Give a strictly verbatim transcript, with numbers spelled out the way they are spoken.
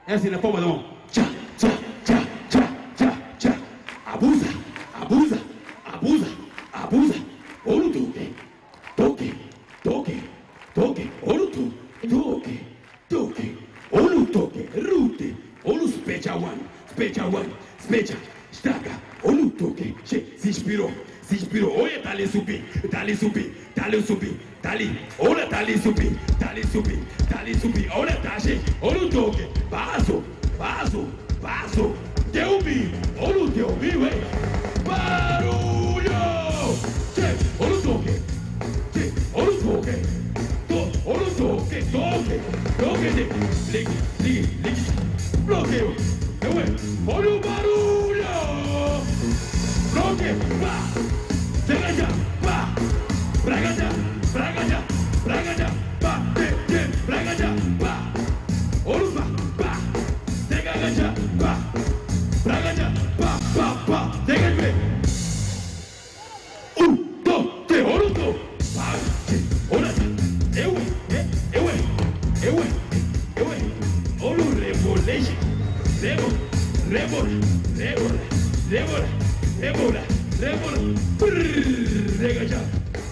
É assim, na palma da mão. Tchá, tchá, tchá, tchá, tchá, tchá. Abusa, abusa, abusa, abusa. Olu toque, toque, toque, toque. Olu toque, toque, toque. Olu toque, rute. Olu special one, special one, special. Estraga, olu toque. Che, se inspirou, se inspirou. Olha, tá ali subir, tá ali subir, tá ali subir, tá ali. Olha, tá ali subir, tá ali subir, tá ali subir. Olha, tá che, olu toque. Vaso, vaso, vaso. Deu-me, olu deu-me, ué. Barulho! Che, olu toque. Che, olu toque. To, olu toque, toque. Toque de, ligue, ligue, ligue. Bloqueio. Ué, olha o barulho! Bloqueio, pá! Chega já, pá! Braga já, braga já, braga já, pá! Te, te, braga já, pá! Oruba, pá! Chega já, pá! Braga já, pá, pá, pá! Chega de ver! Um, dois, três, ouro, dois! Pá! Ora, eu, eu, eu, eu, eu, ouro, rebolation! Rebol, rebol, rebol, rebol, rebol, rebol, brrr, rega já.